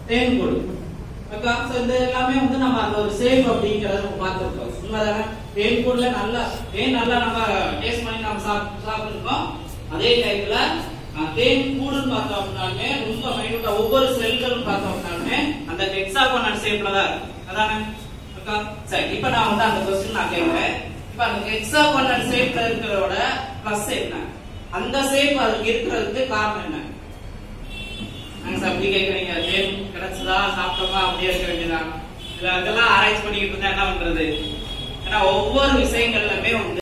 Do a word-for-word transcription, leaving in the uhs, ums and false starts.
தேன் கூடு. அக்கா சோ இது எல்லாமே வந்து நம்ம அந்த ஒரு சேஃப் அப்படிங்கறத நம்ம பார்த்திருக்கோம். உண்மைதானே? தேன் கூடுல நல்லா தேன் நல்லா நம்ம டேஸ்ட் பண்ணி நம்ம சாப்பிட்டுருக்கோம். அதே டைம்ல தேன் கூடுன்னு பார்த்தோம்னாலுமே ரொம்ப மைனூட்டா ஒவ்வொரு செல்களும் பார்த்தோம்னாலுமே அந்த ஹெக்ஸாகோனல் ஷேப்ல தான் இருக்கு. அதானே அக்கா? சரி, இப்போ நான் வந்து அந்த क्वेश्चन நான் கேக்குறேன். இப்போ அந்த ஹெக்ஸாகோனல் ஷேப்ல இருக்கிறதோட பிளஸ் என்ன? அந்த ஷேப் அதுக்கு இருக்கிறதுக்கு காரணம் என்ன? நாங்க அப்படி கேக்குறீங்க. தேன் கிடைச்சதா சாப்பிட்டோமா அப்படியே இருக்க வேண்டியதான். இதெல்லாம் ஆராய்ச்சி பண்ணிக்கிட்டு இருந்தா என்ன பண்றது? ஏன்னா ஒவ்வொரு விஷயங்கள்லுமே வந்து